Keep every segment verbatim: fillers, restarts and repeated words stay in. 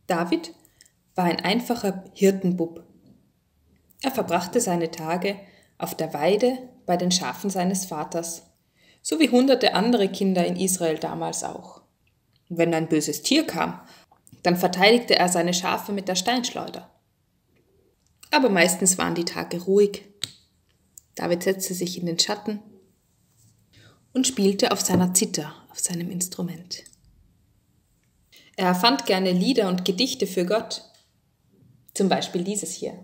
David war ein einfacher Hirtenbub. Er verbrachte seine Tage auf der Weide bei den Schafen seines Vaters, so wie hunderte andere Kinder in Israel damals auch. Und wenn ein böses Tier kam, dann verteidigte er seine Schafe mit der Steinschleuder. Aber meistens waren die Tage ruhig. David setzte sich in den Schatten und spielte auf seiner Zither, auf seinem Instrument. Er erfand gerne Lieder und Gedichte für Gott. Zum Beispiel dieses hier.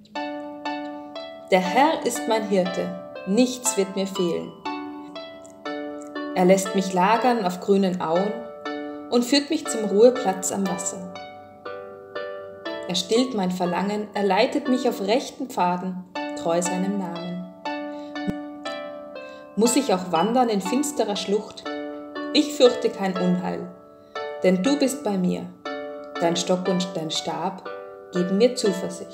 Der Herr ist mein Hirte, nichts wird mir fehlen. Er lässt mich lagern auf grünen Auen und führt mich zum Ruheplatz am Wasser. Er stillt mein Verlangen, er leitet mich auf rechten Pfaden, treu seinem Namen. Muss ich auch wandern in finsterer Schlucht? Ich fürchte kein Unheil, denn du bist bei mir. Dein Stock und dein Stab geben mir Zuversicht.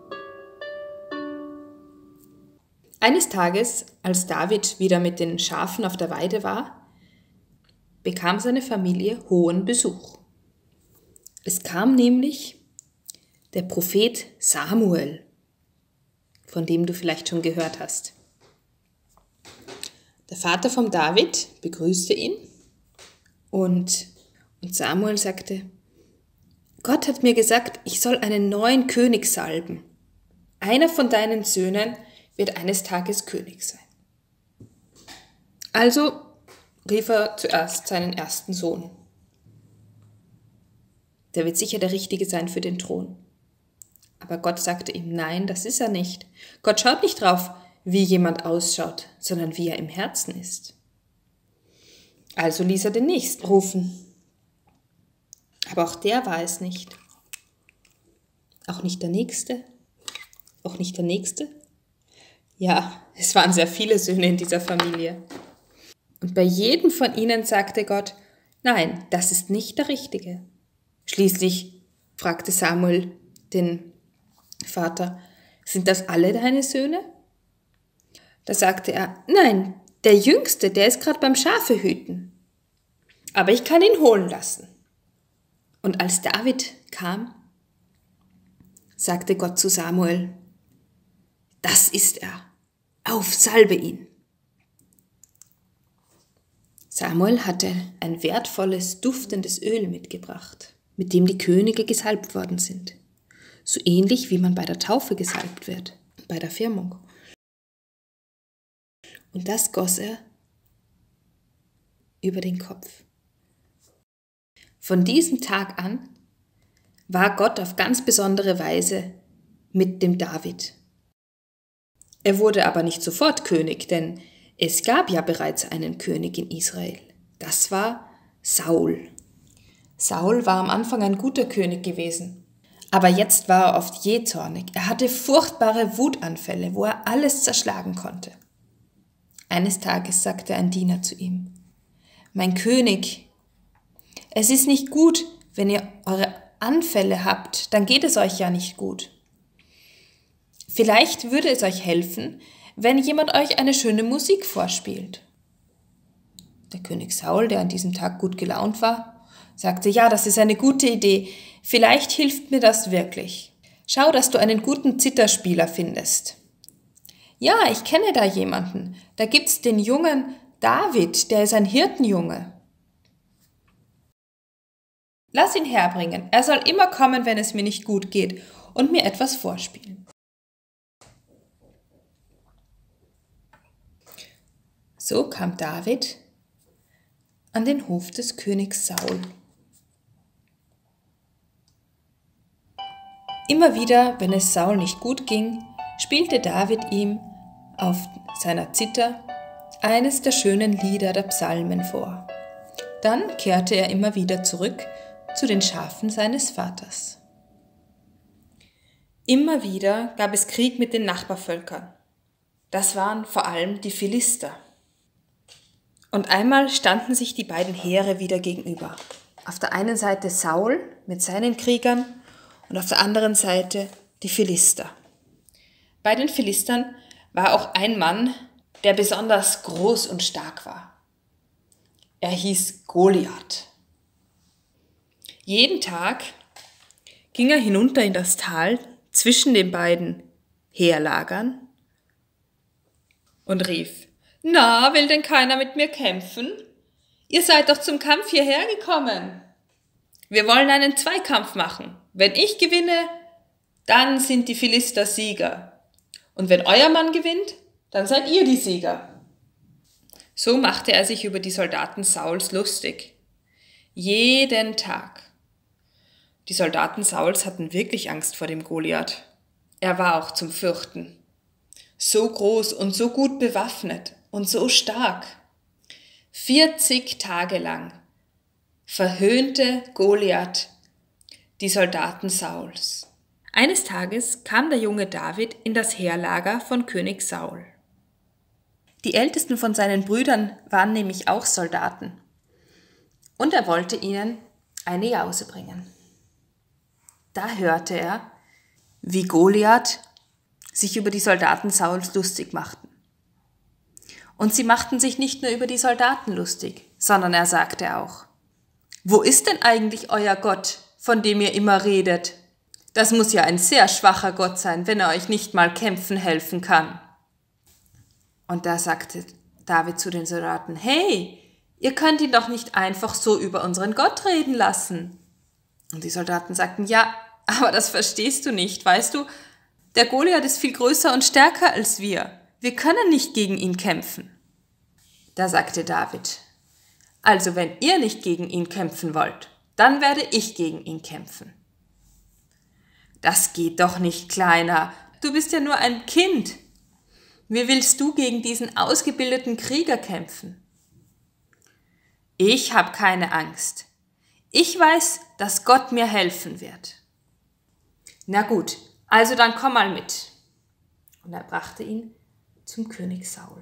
Eines Tages, als David wieder mit den Schafen auf der Weide war, bekam seine Familie hohen Besuch. Es kam nämlich der Prophet Samuel, von dem du vielleicht schon gehört hast. Der Vater von David begrüßte ihn und, und Samuel sagte, Gott hat mir gesagt, ich soll einen neuen König salben. Einer von deinen Söhnen wird eines Tages König sein. Also rief er zuerst seinen ersten Sohn. Der wird sicher der Richtige sein für den Thron. Aber Gott sagte ihm, nein, das ist er nicht. Gott schaut nicht drauf, wie jemand ausschaut, sondern wie er im Herzen ist. Also ließ er den nächsten rufen. Aber auch der war es nicht. Auch nicht der Nächste. Auch nicht der Nächste. Ja, es waren sehr viele Söhne in dieser Familie. Und bei jedem von ihnen sagte Gott, nein, das ist nicht der Richtige. Schließlich fragte Samuel den Vater, sind das alle deine Söhne? Da sagte er, nein, der Jüngste, der ist gerade beim Schafehüten. Aber ich kann ihn holen lassen. Und als David kam, sagte Gott zu Samuel, das ist er, auf, salbe ihn. Samuel hatte ein wertvolles, duftendes Öl mitgebracht, mit dem die Könige gesalbt worden sind. So ähnlich wie man bei der Taufe gesalbt wird, bei der Firmung. Und das goss er über den Kopf. Von diesem Tag an war Gott auf ganz besondere Weise mit dem David. Er wurde aber nicht sofort König, denn es gab ja bereits einen König in Israel. Das war Saul. Saul war am Anfang ein guter König gewesen, aber jetzt war er oft jähzornig. Er hatte furchtbare Wutanfälle, wo er alles zerschlagen konnte. Eines Tages sagte ein Diener zu ihm, mein König, es ist nicht gut, wenn ihr eure Anfälle habt, dann geht es euch ja nicht gut. Vielleicht würde es euch helfen, wenn jemand euch eine schöne Musik vorspielt. Der König Saul, der an diesem Tag gut gelaunt war, sagte, ja, das ist eine gute Idee, vielleicht hilft mir das wirklich. Schau, dass du einen guten Zitherspieler findest. Ja, ich kenne da jemanden, da gibt's den jungen David, der ist ein Hirtenjunge. Lass ihn herbringen, er soll immer kommen, wenn es mir nicht gut geht und mir etwas vorspielen. So kam David an den Hof des Königs Saul. Immer wieder, wenn es Saul nicht gut ging, spielte David ihm auf seiner Zither eines der schönen Lieder der Psalmen vor. Dann kehrte er immer wieder zurück zu den Schafen seines Vaters. Immer wieder gab es Krieg mit den Nachbarvölkern. Das waren vor allem die Philister. Und einmal standen sich die beiden Heere wieder gegenüber. Auf der einen Seite Saul mit seinen Kriegern und auf der anderen Seite die Philister. Bei den Philistern war auch ein Mann, der besonders groß und stark war. Er hieß Goliath. Jeden Tag ging er hinunter in das Tal zwischen den beiden Heerlagern und rief: »Na, will denn keiner mit mir kämpfen? Ihr seid doch zum Kampf hierher gekommen. Wir wollen einen Zweikampf machen. Wenn ich gewinne, dann sind die Philister Sieger. Und wenn euer Mann gewinnt, dann seid ihr die Sieger.« So machte er sich über die Soldaten Sauls lustig. Jeden Tag. Die Soldaten Sauls hatten wirklich Angst vor dem Goliath. Er war auch zum Fürchten. So groß und so gut bewaffnet und so stark. vierzig Tage lang verhöhnte Goliath die Soldaten Sauls. Eines Tages kam der junge David in das Heerlager von König Saul. Die ältesten von seinen Brüdern waren nämlich auch Soldaten. Und er wollte ihnen eine Jause bringen. Da hörte er, wie Goliath sich über die Soldaten Sauls lustig machten. Und sie machten sich nicht nur über die Soldaten lustig, sondern er sagte auch: »Wo ist denn eigentlich euer Gott, von dem ihr immer redet? Das muss ja ein sehr schwacher Gott sein, wenn er euch nicht mal kämpfen helfen kann.« Und da sagte David zu den Soldaten: »Hey, ihr könnt ihn doch nicht einfach so über unseren Gott reden lassen.« Und die Soldaten sagten: »Ja, aber das verstehst du nicht, weißt du? Der Goliath ist viel größer und stärker als wir. Wir können nicht gegen ihn kämpfen.« Da sagte David: »Also wenn ihr nicht gegen ihn kämpfen wollt, dann werde ich gegen ihn kämpfen.« »Das geht doch nicht, Kleiner. Du bist ja nur ein Kind. Wie willst du gegen diesen ausgebildeten Krieger kämpfen?« »Ich habe keine Angst. Ich weiß, dass Gott mir helfen wird.« »Na gut, also dann komm mal mit.« Und er brachte ihn zum König Saul.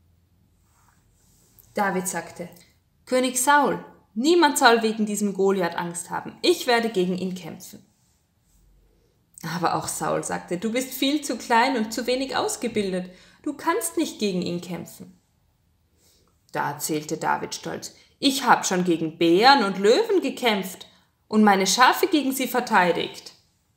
David sagte: »König Saul, niemand soll wegen diesem Goliath Angst haben. Ich werde gegen ihn kämpfen.« Aber auch Saul sagte: »Du bist viel zu klein und zu wenig ausgebildet. Du kannst nicht gegen ihn kämpfen.« Da erzählte David stolz: »Ich habe schon gegen Bären und Löwen gekämpft und meine Schafe gegen sie verteidigt.«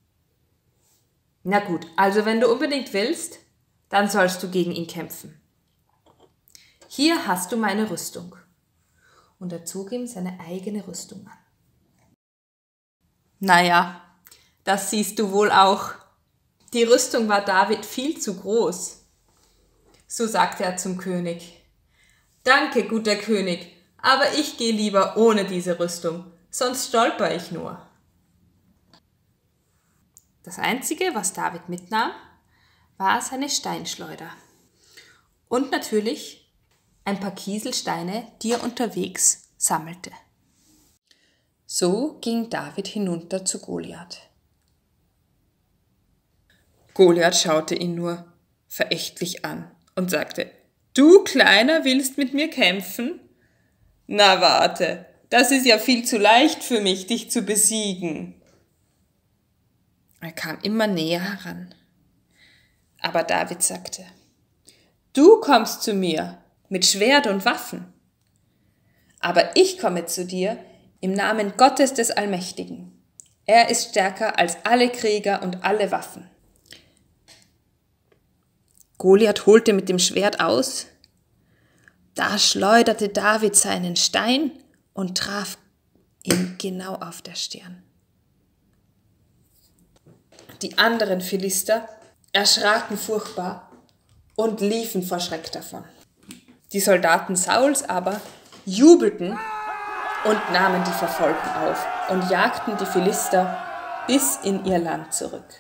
»Na gut, also wenn du unbedingt willst, dann sollst du gegen ihn kämpfen. Hier hast du meine Rüstung.« Und er zog ihm seine eigene Rüstung an. »Naja, das siehst du wohl auch. Die Rüstung war David viel zu groß.« So sagte er zum König: »Danke, guter König, aber ich gehe lieber ohne diese Rüstung, sonst stolper ich nur.« Das Einzige, was David mitnahm, war seine Steinschleuder. Und natürlich ein paar Kieselsteine, die er unterwegs sammelte. So ging David hinunter zu Goliath. Goliath schaute ihn nur verächtlich an und sagte: »Du Kleiner willst mit mir kämpfen? Na warte, das ist ja viel zu leicht für mich, dich zu besiegen.« Er kam immer näher heran. Aber David sagte: »Du kommst zu mir mit Schwert und Waffen, aber ich komme zu dir im Namen Gottes des Allmächtigen. Er ist stärker als alle Krieger und alle Waffen.« Goliath holte mit dem Schwert aus. Da schleuderte David seinen Stein und traf ihn genau auf der Stirn. Die anderen Philister erschraken furchtbar und liefen vor Schreck davon. Die Soldaten Sauls aber jubelten und nahmen die Verfolgung auf und jagten die Philister bis in ihr Land zurück.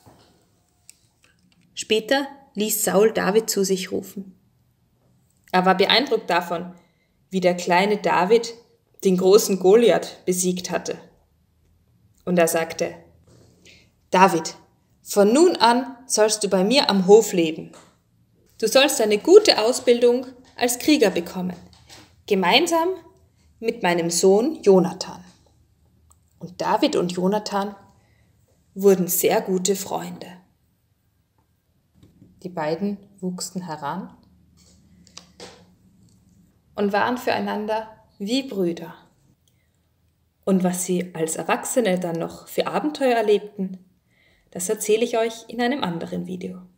Später ließ Saul David zu sich rufen. Er war beeindruckt davon, wie der kleine David den großen Goliath besiegt hatte. Und er sagte: »David, von nun an sollst du bei mir am Hof leben. Du sollst eine gute Ausbildung als Krieger bekommen, gemeinsam mit meinem Sohn Jonathan.« Und David und Jonathan wurden sehr gute Freunde. Die beiden wuchsen heran und waren füreinander wie Brüder. Und was sie als Erwachsene dann noch für Abenteuer erlebten, das erzähle ich euch in einem anderen Video.